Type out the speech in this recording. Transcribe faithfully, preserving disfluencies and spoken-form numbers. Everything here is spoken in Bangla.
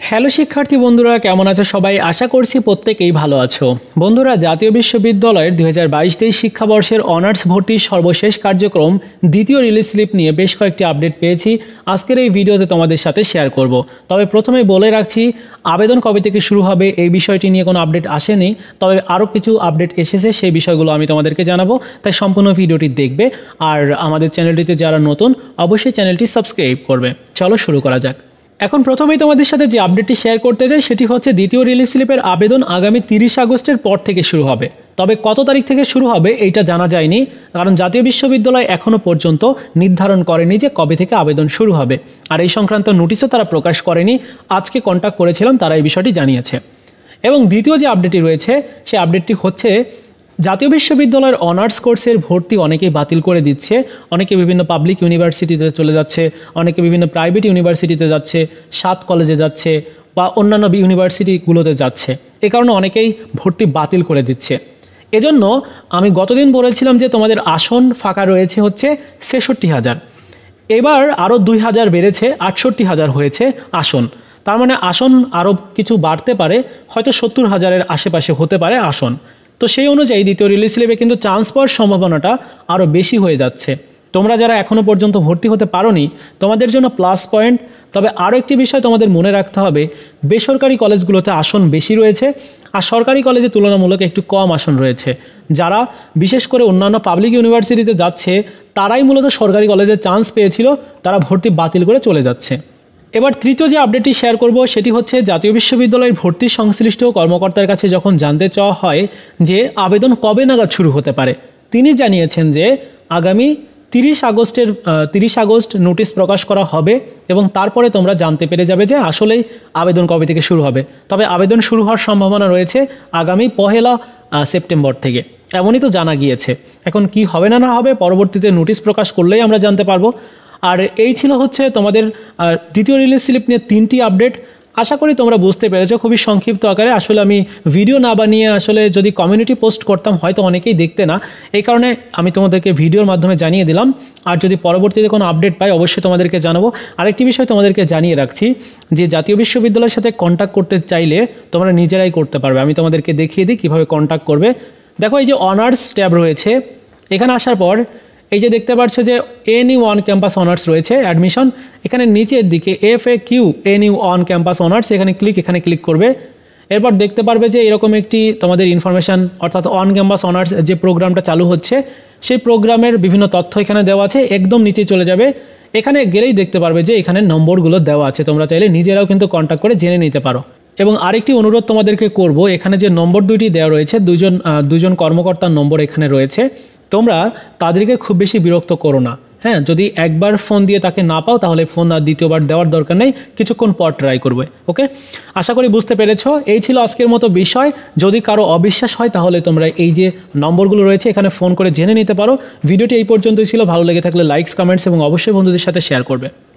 হ্যালো শিক্ষার্থী বন্ধুরা, কেমন আছো সবাই? আশা করছি প্রত্যেকেই ভালো আছো। বন্ধুরা, জাতীয় বিশ্ববিদ্যালয়ের দুই হাজার বাইশ তেইশ শিক্ষাবর্ষের অনার্স ভর্তির সর্বশেষ কার্যক্রম দ্বিতীয় রিলিজ স্লিপ নিয়ে বেশ কয়েকটি আপডেট পেয়েছি। আজকের এই ভিডিওতে তোমাদের সাথে শেয়ার করব। তবে প্রথমে বলে রাখছি, আবেদন কবে থেকে শুরু হবে এই বিষয়টি নিয়ে কোনো আপডেট আসেনি, তবে আরও কিছু আপডেট এসেছে, সেই বিষয়গুলো আমি তোমাদেরকে জানাবো। তাই সম্পূর্ণ ভিডিওটি দেখবে। আর আমাদের চ্যানেলটিতে যারা নতুন, অবশ্যই চ্যানেলটি সাবস্ক্রাইব করবে। চলো শুরু করা যাক। এখন প্রথমেই তোমাদের সাথে যে আপডেটটি শেয়ার করতে চাই সেটি হচ্ছে দ্বিতীয় রিলিজ স্লিপের আবেদন আগামী তিরিশ আগস্টের পর থেকে শুরু হবে। তবে কত তারিখ থেকে শুরু হবে এইটা জানা যায়নি, কারণ জাতীয় বিশ্ববিদ্যালয় এখনও পর্যন্ত নির্ধারণ করেনি যে কবে থেকে আবেদন শুরু হবে। আর এই সংক্রান্ত নোটিশও তারা প্রকাশ করেনি। আজকে কন্ট্যাক্ট করেছিলাম, তারা এই বিষয়টি জানিয়েছে। এবং দ্বিতীয় যে আপডেটটি রয়েছে সেই আপডেটটি হচ্ছে জাতীয় বিশ্ববিদ্যালয়ের অনার্স কোর্সের ভর্তি অনেকেই বাতিল করে দিচ্ছে। অনেকে বিভিন্ন পাবলিক ইউনিভার্সিটিতে চলে যাচ্ছে, অনেকে বিভিন্ন প্রাইভেট ইউনিভার্সিটিতে যাচ্ছে, সাত কলেজে যাচ্ছে বা অন্যান্য ইউনিভার্সিটিগুলোতে যাচ্ছে। এ কারণে অনেকেই ভর্তি বাতিল করে দিচ্ছে। এজন্য আমি গতদিন বলেছিলাম যে তোমাদের আসন ফাঁকা রয়েছে হচ্ছে ছেষট্টি হাজার, এবার আরও দুই হাজার বেড়েছে, আটষট্টি হাজার হয়েছে আসন। তার মানে আসন আরও কিছু বাড়তে পারে, হয়তো সত্তর হাজারের আশেপাশে হতে পারে আসন। তো সেই অনুযায়ী দ্বিতীয় রিলিজ স্লিপে কিন্তু চান্স পাওয়ার সম্ভাবনাটা আরও বেশি হয়ে যাচ্ছে। তোমরা যারা এখনও পর্যন্ত ভর্তি হতে পারোনি, তোমাদের জন্য প্লাস পয়েন্ট। তবে আরও একটি বিষয় তোমাদের মনে রাখতে হবে, বেসরকারি কলেজগুলোতে আসন বেশি রয়েছে আর সরকারি কলেজে তুলনামূলক একটু কম আসন রয়েছে। যারা বিশেষ করে অন্যান্য পাবলিক ইউনিভার্সিটিতে যাচ্ছে তারাই মূলত সরকারি কলেজে চান্স পেয়েছিল, তারা ভর্তি বাতিল করে চলে যাচ্ছে। এবার তৃতীয় যে আপডেটটি শেয়ার করব সেটি হচ্ছে জাতীয় বিশ্ববিদ্যালয়ের ভর্তি সংশ্লিষ্ট কর্মকর্তার কাছে যখন জানতে চাওয়া হয় যে আবেদন কবে নাগাদ শুরু হতে পারে, তিনি জানিয়েছেন যে আগামী তিরিশ আগস্টের তিরিশ আগস্ট নোটিশ প্রকাশ করা হবে এবং তারপরে তোমরা জানতে পেরে যাবে যে আসলেই আবেদন কবে থেকে শুরু হবে। তবে আবেদন শুরু হওয়ার সম্ভাবনা রয়েছে আগামী পহেলা সেপ্টেম্বর থেকে, এমনই তো জানা গিয়েছে। এখন কি হবে না না হবে পরবর্তীতে নোটিশ প্রকাশ করলেই আমরা জানতে পারবো। আর এই ছিল হচ্ছে তোমাদের দ্বিতীয় রিলিজ স্লিপ নিয়ে তিনটি আপডেট। আশা করি তোমরা বুঝতে পেরেছো খুবই সংক্ষিপ্ত আকারে। আসলে আমি ভিডিও না বানিয়ে আসলে যদি কমিউনিটি পোস্ট করতাম হয়তো অনেকেই দেখতে না, এই কারণে আমি তোমাদেরকে ভিডিওর মাধ্যমে জানিয়ে দিলাম। আর যদি পরবর্তীতে কোনো আপডেট পাই অবশ্যই তোমাদেরকে জানাবো। আরেকটি বিষয় তোমাদেরকে জানিয়ে রাখছি যে জাতীয় বিশ্ববিদ্যালয়ের সাথে কন্ট্যাক্ট করতে চাইলে তোমরা নিজেরাই করতে পারবে। আমি তোমাদেরকে দেখিয়ে দিই কীভাবে কন্ট্যাক্ট করবে। দেখো, এই যে অনার্স ট্যাব রয়েছে, এখানে আসার পর এই যে দেখতে পাচ্ছ যে N U on campus honours রয়েছে অ্যাডমিশন, এখানে নিচের দিকে F A Q N U on campus honours, এখানে ক্লিক এখানে ক্লিক করবে। এরপর দেখতে পারবে যে এরকম একটি তোমাদের ইনফরমেশান, অর্থাৎ অন ক্যাম্পাস অনার্স যে প্রোগ্রামটা চালু হচ্ছে সেই প্রোগ্রামের বিভিন্ন তথ্য এখানে দেওয়া আছে। একদম নিচে চলে যাবে, এখানে গেলেই দেখতে পারবে যে এখানে নম্বরগুলো দেওয়া আছে। তোমরা চাইলে নিজেরাও কিন্তু কন্ট্যাক্ট করে জেনে নিতে পারো। এবং আরেকটি অনুরোধ তোমাদেরকে করব, এখানে যে নম্বর দুইটি দেওয়া রয়েছে, দুজন দুজন কর্মকর্তার নম্বর এখানে রয়েছে, তোমরা তাদেরকে খুব বেশি বিরক্ত করো না। হ্যাঁ, যদি একবার ফোন দিয়ে তাকে না পাও তাহলে ফোন আর দ্বিতীয়বার দেওয়ার দরকার নেই, কিছুক্ষণ পর ট্রাই করবে। ওকে, আশা করি বুঝতে পেরেছো। এই ছিল আজকের মতো বিষয়। যদি কারো অবিশ্বাস হয় তাহলে তোমরা এই যে নম্বরগুলো রয়েছে এখানে ফোন করে জেনে নিতে পারো। ভিডিওটি এই পর্যন্তই ছিল। ভালো লেগে থাকলে লাইকস, কমেন্টস এবং অবশ্যই বন্ধুদের সাথে শেয়ার করবে।